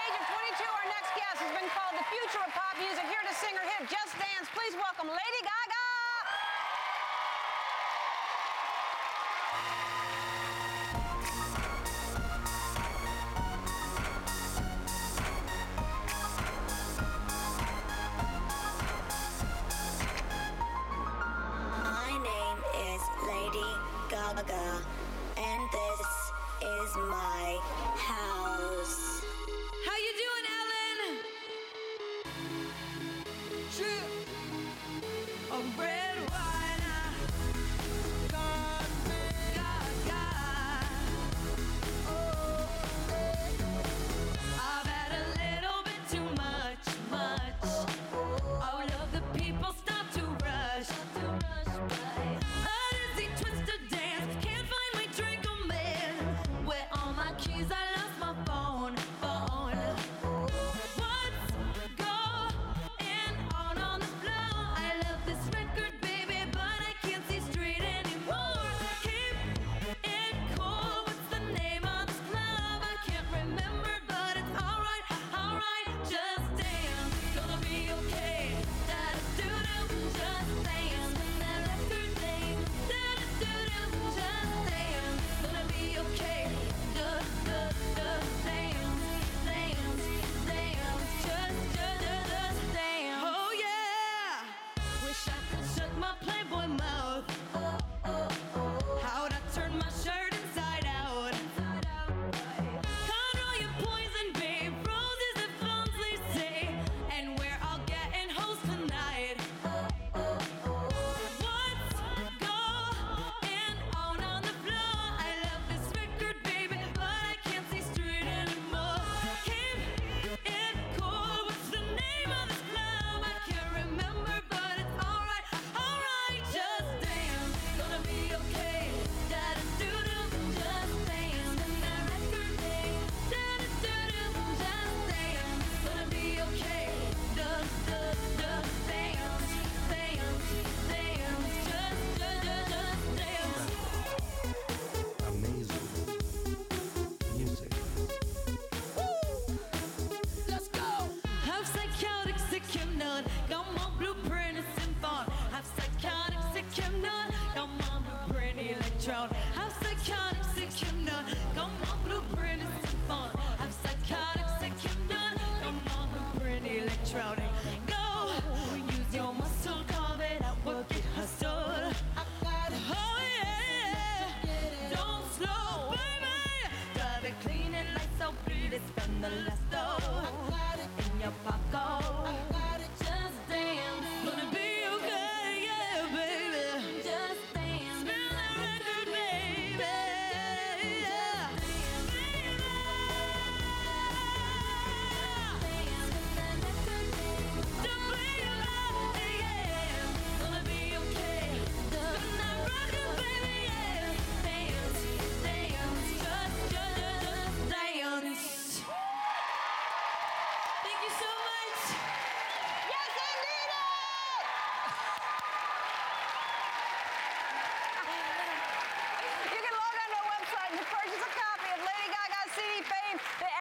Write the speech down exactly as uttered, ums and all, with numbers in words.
age of twenty-two, our next guest has been called the future of pop music. Here to sing her hit, Just Dance, please welcome Lady Gaga. My name is Lady Gaga, and this is my house. How you doing, Ellen? True. A red wine. God, God. Oh, I've had a little bit too much, much. All of the people stop to rush. Odyssey, twist a dance. Can't find my drink, oh man. Where all my keys? I lost my phone, phone. What's going on on the floor? I love this record, baby, but I can't see straight anymore. Keep it cool. What's the name of this club? I can't remember, but it's alright, alright. Just dance, gonna be okay. Da do do, just dance. That record name. Da do do, just dance. Gonna be okay. Da da da, dance, dance, dance. Just just just dance. Oh yeah. Wish I could shut my Playboy mouth. How'd I turn my shirt inside out? Control your poison, babe. Roses and phones, they say. And we're all getting hoes tonight. What's going on on the floor? I love this record, baby, but I can't see straight anymore. Keep it cool. What's the name of this club? I can't remember, but it's alright, alright. Just dance, gonna be okay. Da da do do, just dance. And that record name. Da da do do, just dance. Gonna be okay. Da da da, dance, dance, dance. Just da da just dance. Amazing music. Let's go. Have psychotic sick hypnot. Come on, blueprint is symphon. Have psychotic sick hypnot. Come on, blueprint electron. Have psychotic sick hypnot. Come on, blueprint is symphon. Have psychotic sick hypnot. Come on, blueprint electron. Go. Use your muscle, carve it out, work it, hustle. Oh yeah. Don't slow, baby. Drive it clean and lights so pretty. Spend the last dough in your pocket.